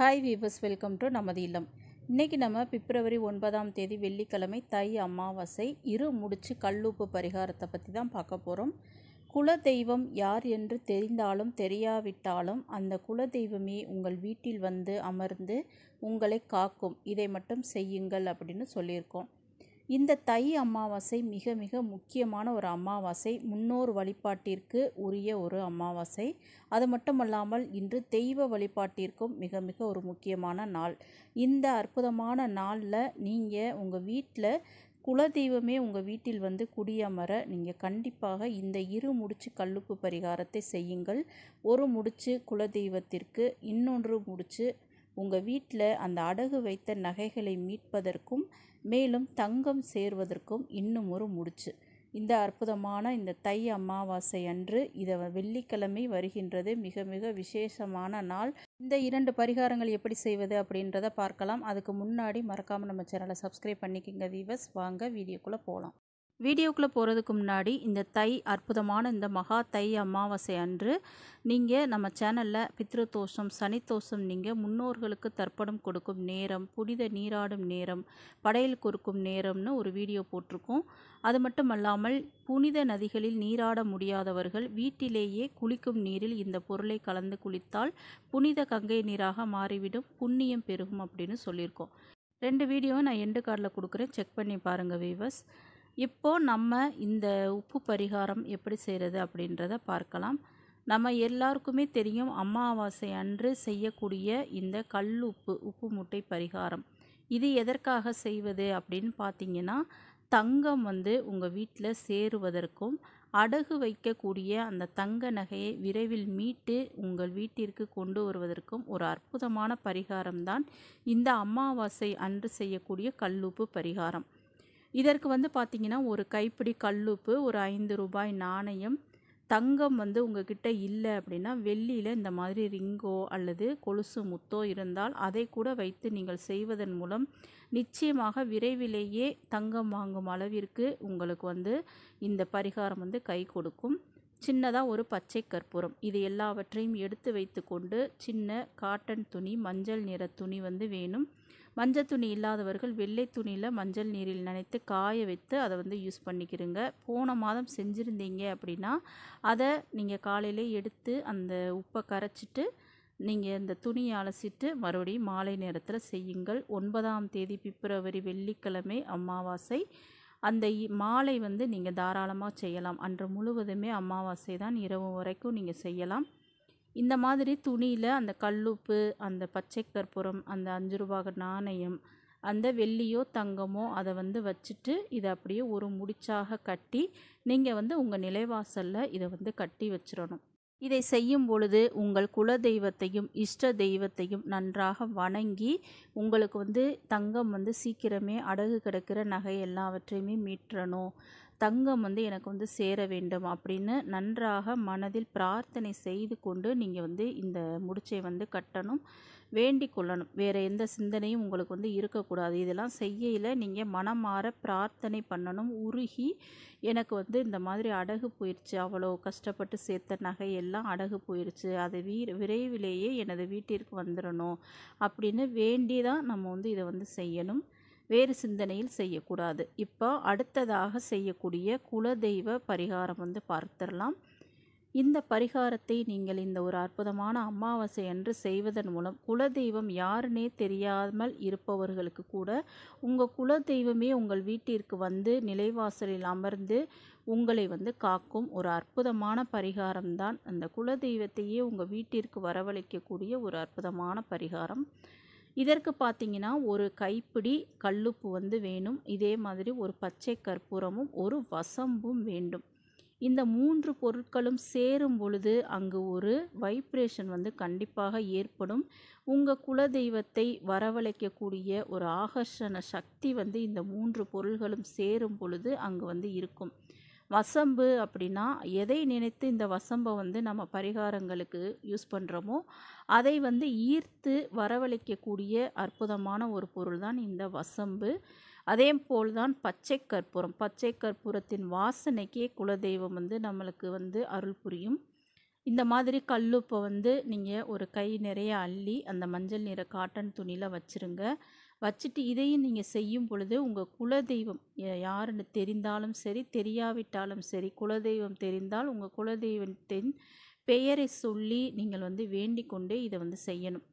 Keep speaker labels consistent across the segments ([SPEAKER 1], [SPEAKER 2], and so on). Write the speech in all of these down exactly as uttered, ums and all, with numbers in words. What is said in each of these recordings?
[SPEAKER 1] Hi viewers, welcome to நமது இல்லம். இன்றைக்கி நம்ம பிப்ரவரி ஒன்பதாம் தேதி வெள்ளிக்கிழமை தை அமாவாசை இரு முடிச்சு கல்லுப்பு பரிகாரத்தை பற்றி தான் பார்க்க போகிறோம். குலதெய்வம் யார் என்று தெரிந்தாலும் தெரியாவிட்டாலும் அந்த குலதெய்வமே உங்கள் வீட்டில் வந்து அமர்ந்து உங்களை காக்கும். இதை மட்டும் செய்யுங்கள் அப்படின்னு சொல்லியிருக்கோம். இந்த தை அமாவாசை மிக மிக முக்கியமான ஒரு அமாவாசை, முன்னோர் வழிபாட்டிற்கு உரிய ஒரு அமாவாசை. அது மட்டுமல்லாமல் இன்று தெய்வ வழிபாட்டிற்கும் மிக மிக ஒரு முக்கியமான நாள். இந்த அற்புதமான நாளில் நீங்கள் உங்கள் வீட்டில் குலதெய்வமே உங்கள் வீட்டில் வந்து குடியமர நீங்கள் கண்டிப்பாக இந்த இரு முடிச்சு கல்லுப்பு பரிகாரத்தை செய்யுங்கள். ஒரு முடிச்சு குலதெய்வத்திற்கு, இன்னொன்று முடிச்சு உங்கள் வீட்டில் அந்த அடகு வைத்த நகைகளை மீட்பதற்கும் மேலும் தங்கம் சேர்வதற்கும் இன்னும் ஒரு முடிச்சு. இந்த அற்புதமான இந்த தை அமாவாசை அன்று, இதை வெள்ளிக்கிழமை வருகின்றது, மிக மிக விசேஷமான நாள். இந்த இரண்டு பரிகாரங்கள் எப்படி செய்வது அப்படின்றத பார்க்கலாம். அதுக்கு முன்னாடி மறக்காமல் நம்ம சேனலை சப்ஸ்கிரைப் பண்ணிக்கோங்க வீவர்ஸ். வாங்க வீடியோக்குள்ளே போகலாம். வீடியோக்குள்ளே போகிறதுக்கு முன்னாடி இந்த தை அற்புதமான இந்த மகா தை அமாவாசை அன்று நீங்கள் நம்ம சேனலில் பித்ருதோஷம், சனித்தோஷம், நீங்கள் முன்னோர்களுக்கு தர்ப்பணம் கொடுக்கும் நேரம், புனித நீராடும் நேரம், படையல் கொடுக்கும் நேரம்னு ஒரு வீடியோ போட்டிருக்கோம். அது மட்டுமல்லாமல் புனித நதிகளில் நீராட முடியாதவர்கள் வீட்டிலேயே குளிக்கும் நீரில் இந்த பொருளை கலந்து குளித்தால் புனித கங்கை நீராக மாறிவிடும், புண்ணியம் பெருகும் அப்படின்னு சொல்லியிருக்கோம். ரெண்டு வீடியோவை நான் எண்டு கார்டில் கொடுக்குறேன், செக் பண்ணி பாருங்கள் வீவர்ஸ். இப்போது நம்ம இந்த உப்பு பரிகாரம் எப்படி செய்கிறது அப்படின்றத பார்க்கலாம். நம்ம எல்லாருக்குமே தெரியும், அமாவாசை அன்று செய்யக்கூடிய இந்த கல்லுப்பு உப்பு மூட்டை பரிகாரம். இது எதற்காக செய்வது அப்படின்னு பார்த்தீங்கன்னா, தங்கம் வந்து உங்கள் வீட்டில் சேருவதற்கும் அடகு வைக்கக்கூடிய அந்த தங்க நகையை விரைவில் மீட்டு உங்கள் வீட்டிற்கு கொண்டு வருவதற்கும் ஒரு அற்புதமான பரிகாரம்தான் இந்த அமாவாசை அன்று செய்யக்கூடிய கல்லுப்பு பரிகாரம். இதற்கு வந்து பார்த்திங்கன்னா, ஒரு கைப்பிடி கல்லுப்பு, ஒரு ஐந்து ரூபாய் நாணயம், தங்கம் வந்து உங்ககிட்ட இல்லை அப்படின்னா வெள்ளியில் இந்த மாதிரி ரிங்கோ அல்லது கொலுசு முத்தோ இருந்தால் அதை கூட வைத்து நீங்கள் செய்வதன் மூலம் நிச்சயமாக விரைவிலேயே தங்கம் வாங்கும் அளவிற்கு உங்களுக்கு வந்து இந்த பரிகாரம் வந்து கை கொடுக்கும். சின்னதாக ஒரு பச்சை கற்பூரம், இது எல்லாவற்றையும் எடுத்து வைத்து கொண்டு சின்ன காட்டன் துணி, மஞ்சள் நிற துணி வந்து வேணும். மஞ்சள் துணி இல்லாதவர்கள் வெள்ளை துணியில் மஞ்சள் நீரில் நனைத்து காய வைத்து அதை வந்து யூஸ் பண்ணிக்கிறங்க. போன மாதம் செஞ்சுருந்தீங்க அப்படின்னா அதை நீங்கள் காலையிலே எடுத்து அந்த உப்பை கரைச்சிட்டு நீங்கள் இந்த துணியை அலசிட்டு மறுபடியும் மாலை நேரத்தில் செய்யுங்கள். ஒன்பதாம் தேதி பிப்ரவரி வெள்ளிக்கிழமை அமாவாசை. அந்த மாலை வந்து நீங்கள் தாராளமாக செய்யலாம். அன்று முழுவதுமே அமாவாசை தான், இரவு வரைக்கும் நீங்கள் செய்யலாம். இந்த மாதிரி துணியில் அந்த கல்லுப்பு, அந்த பச்சை கற்பூரம், அந்த அஞ்சு ரூபாய் நாணயம், அந்த வெள்ளியோ தங்கமோ அதை வந்து வச்சுட்டு இதை அப்படியே ஒரு முடிச்சாக கட்டி நீங்கள் வந்து உங்கள் நிலைவாசலில் இதை வந்து கட்டி வச்சிடணும். இதை செய்யும் பொழுது உங்கள் குல தெய்வத்தையும் இஷ்ட தெய்வத்தையும் நன்றாக வணங்கி, உங்களுக்கு வந்து தங்கம் வந்து சீக்கிரமே அடகு கிடக்கிற நகை எல்லாவற்றையுமே மீட்டணும், தங்கம் வந்து எனக்கு வந்து சேர வேண்டும் அப்படின்னு நன்றாக மனதில் பிரார்த்தனை செய்து கொண்டு நீங்கள் வந்து இந்த முடிச்சை வந்து கட்டணும், வேண்டிக் கொள்ளணும். வேறு எந்த சிந்தனையும் உங்களுக்கு வந்து இருக்கக்கூடாது. இதெல்லாம் செய்யல நீங்கள் மனமாற பிரார்த்தனை பண்ணணும். உருகி, எனக்கு வந்து இந்த மாதிரி அடகு போயிடுச்சு, அவ்வளோ கஷ்டப்பட்டு சேர்த்த நகையெல்லாம் அடகு போயிடுச்சு, அது வீ விரைவிலேயே எனது வீட்டிற்கு வந்துடணும் அப்படின்னு வேண்டி தான் நம்ம வந்து இதை வந்து செய்யணும். வேறு சிந்தனையில் செய்யக்கூடாது. இப்போ அடுத்ததாக செய்யக்கூடிய குலதெய்வ பரிகாரம் வந்து பார்த்துடலாம். இந்த பரிகாரத்தை நீங்கள் இந்த ஒரு அற்புதமான அமாவாசை அன்று செய்வதன் மூலம் குலதெய்வம் யாருன்னே தெரியாமல் இருப்பவர்களுக்கு கூட உங்கள் குலதெய்வமே உங்கள் வீட்டிற்கு வந்து நிலைவாசலில் அமர்ந்து உங்களை வந்து காக்கும் ஒரு அற்புதமான பரிகாரம்தான். அந்த குலதெய்வத்தையே உங்கள் வீட்டிற்கு வரவழைக்கக்கூடிய ஒரு அற்புதமான பரிகாரம். இதற்கு பார்த்தீங்கன்னா, ஒரு கைப்பிடி கல்லுப்பு வந்து வேணும். இதே மாதிரி ஒரு பச்சை கற்பூரமும் ஒரு வசம்பும் வேண்டும். இந்த மூன்று பொருட்களும் சேரும் பொழுது அங்கு ஒரு வைப்ரேஷன் வந்து கண்டிப்பாக ஏற்படும். உங்கள் குலதெய்வத்தை வரவழைக்கக்கூடிய ஒரு ஆகர்ஷண சக்தி வந்து இந்த மூன்று பொருள்களும் சேரும் பொழுது அங்கு வந்து இருக்கும். வசம்பு அப்படின்னா, எதை நினைத்து இந்த வசம்பை வந்து நம்ம பரிகாரங்களுக்கு யூஸ் பண்ணுறோமோ அதை வந்து ஈர்த்து வரவழைக்கக்கூடிய அற்புதமான ஒரு பொருள் தான் இந்த வசம்பு. அதே போல்தான் பச்சை கற்பூரம். பச்சை கற்பூரத்தின் வாசனைக்கே குலதெய்வம் வந்து நம்மளுக்கு வந்து அருள் புரியும். இந்த மாதிரி கல்லுப்பை வந்து நீங்கள் ஒரு கை நிறைய அள்ளி அந்த மஞ்சள் நிற காட்டன் துணியில் வச்சுருங்க. வச்சுட்டு இதையும் நீங்கள் செய்யும் பொழுது உங்கள் குலதெய்வம் யாருன்னு தெரிந்தாலும் சரி, தெரியாவிட்டாலும் சரி, குலதெய்வம் தெரிந்தால் உங்கள் குலதெய்வத்தின் பெயரை சொல்லி நீங்கள் வந்து வேண்டிக் கொண்டு இதை வந்து செய்யணும்.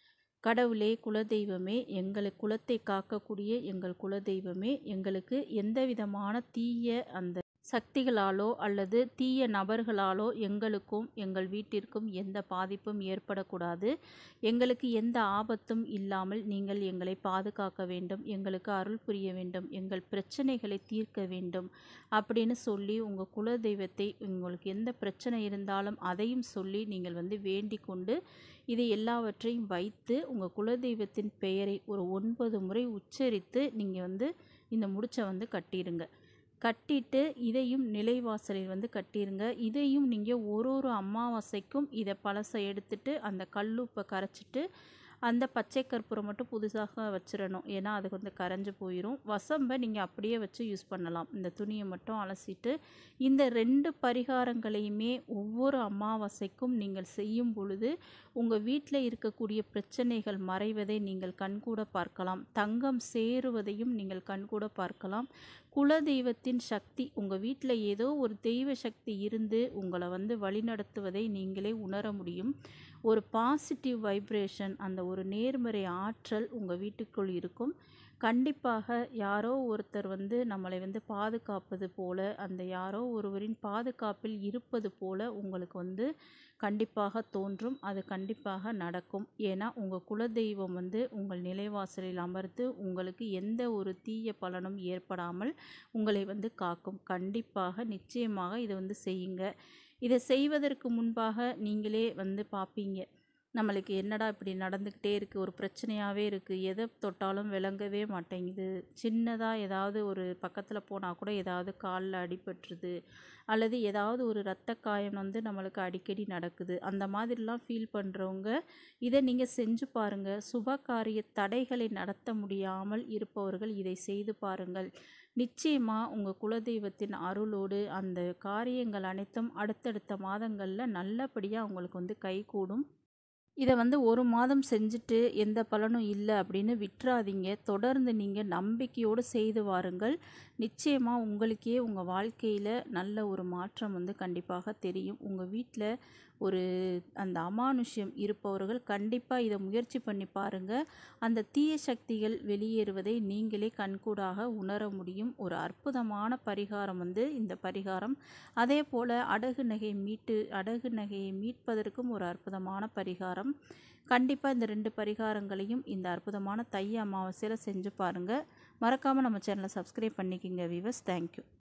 [SPEAKER 1] கடவுளே, குலதெய்வமே, எங்கள் குலத்தை காக்கக்கூடிய எங்கள் குலதெய்வமே, எங்களுக்கு எந்த விதமான தீய அந்த சக்திகளாலோ அல்லது தீய நபர்களாலோ எங்களுக்கும் எங்கள் வீட்டிற்கும் எந்த பாதிப்பும் ஏற்படக்கூடாது. எங்களுக்கு எந்த ஆபத்தும் இல்லாமல் நீங்கள் எங்களை பாதுகாக்க வேண்டும், எங்களுக்கு அருள் புரிய வேண்டும், எங்கள் பிரச்சனைகளை தீர்க்க வேண்டும் அப்படின்னு சொல்லி உங்கள் குலதெய்வத்தை உங்களுக்கு எந்த பிரச்சனை இருந்தாலும் அதையும் சொல்லி நீங்கள் வந்து வேண்டிக் கொண்டு இதை எல்லாவற்றையும் வைத்து உங்கள் குலதெய்வத்தின் பெயரை ஒரு ஒன்பது முறை உச்சரித்து நீங்கள் வந்து இந்த முடிச்சை வந்து கட்டிடுங்க. கட்டிட்டு இதையும் நிலைவாசலில் வந்து கட்டிடுங்க. இதையும் நீங்கள் ஒரு ஒரு அமாவாசைக்கும் இதை பழசை எடுத்துட்டு அந்த கல்லுப்பை கரைச்சிட்டு அந்த பச்சை கற்பூரம் மட்டும் புதுசாக வச்சிடணும். ஏன்னா அது வந்து கரைஞ்சி போயிடும். வசம்பை நீங்கள் அப்படியே வச்சு யூஸ் பண்ணலாம். இந்த துணியை மட்டும் அலசிட்டு இந்த ரெண்டு பரிகாரங்களையுமே ஒவ்வொரு அமாவாசைக்கும் நீங்கள் செய்யும் பொழுது உங்கள் வீட்டில் இருக்கக்கூடிய பிரச்சனைகள் மறைவதை நீங்கள் கண்கூட பார்க்கலாம். தங்கம் சேருவதையும் நீங்கள் கண்கூட பார்க்கலாம். குலதெய்வத்தின் சக்தி உங்கள் வீட்டில் ஏதோ ஒரு தெய்வ சக்தி இருந்து உங்களை வந்து வழிநடத்துவதை நீங்களே உணர முடியும். ஒரு பாசிட்டிவ் வைப்ரேஷன், அந்த ஒரு நேர்மறை ஆற்றல் உங்கள் வீட்டுக்குள் இருக்கும். கண்டிப்பாக யாரோ ஒருத்தர் வந்து நம்மளை வந்து பாதுகாப்பது போல, அந்த யாரோ ஒருவரின் பாதுகாப்பில் இருப்பது போல உங்களுக்கு வந்து கண்டிப்பாக தோன்றும். அது கண்டிப்பாக நடக்கும். ஏன்னா உங்கள் குலதெய்வம் வந்து உங்கள் நிலைவாசலில் அமர்ந்து உங்களுக்கு எந்த ஒரு தீய பலனும் ஏற்படாமல் உங்களை வந்து காக்கும். கண்டிப்பாக நிச்சயமாக இதை வந்து செய்யுங்க. இதை செய்வதற்கு முன்பாக நீங்களே வந்து பார்ப்பீங்க, நம்மளுக்கு என்னடா இப்படி நடந்துக்கிட்டே இருக்குது, ஒரு பிரச்சனையாகவே இருக்குது, எதை தொட்டாலும் விளங்கவே மாட்டேங்குது, சின்னதாக ஏதாவது ஒரு பக்கத்தில் போனால் கூட ஏதாவது காலில் அடிபட்டுருது, அல்லது ஏதாவது ஒரு இரத்த காயம் வந்து நம்மளுக்கு அடிக்கடி நடக்குது, அந்த மாதிரிலாம் ஃபீல் பண்ணுறவங்க இதை நீங்கள் செஞ்சு பாருங்கள். சுப காரிய தடைகளை நடத்த முடியாமல் இருப்பவர்கள் இதை செய்து பாருங்கள். நிச்சயமாக உங்கள் குலதெய்வத்தின் அருளோடு அந்த காரியங்கள் அனைத்தும் அடுத்தடுத்த மாதங்களில் நல்லபடியாக உங்களுக்கு வந்து கைகூடும். இதை வந்து ஒரு மாதம் செஞ்சுட்டு எந்த பலனும் இல்லை அப்படின்னு விட்டுறாதீங்க. தொடர்ந்து நீங்கள் நம்பிக்கையோடு செய்து வாருங்கள். நிச்சயமாக உங்களுக்கே உங்கள் வாழ்க்கையில் நல்ல ஒரு மாற்றம் வந்து கண்டிப்பாக தெரியும். உங்கள் வீட்டில் ஒரு அந்த அமானுஷ்யம் இருப்பவர்கள் கண்டிப்பாக இதை முயற்சி பண்ணி பாருங்கள். அந்த தீய சக்திகள் வெளியேறுவதை நீங்களே கண்கூடாக உணர முடியும். ஒரு அற்புதமான பரிகாரம் வந்து இந்த பரிகாரம். அதே போல் அடகு நகை மீட்டு அடகு நகையை மீட்பதற்கும் ஒரு அற்புதமான பரிகாரம். கண்டிப்பாக இந்த ரெண்டு பரிகாரங்களையும் இந்த அற்புதமான தை அமாவாசையில் செஞ்சு பாருங்கள். மறக்காமல் நம்ம சேனலை சப்ஸ்கிரைப் பண்ணிக்கோங்க வீவர்ஸ். தேங்க்யூ.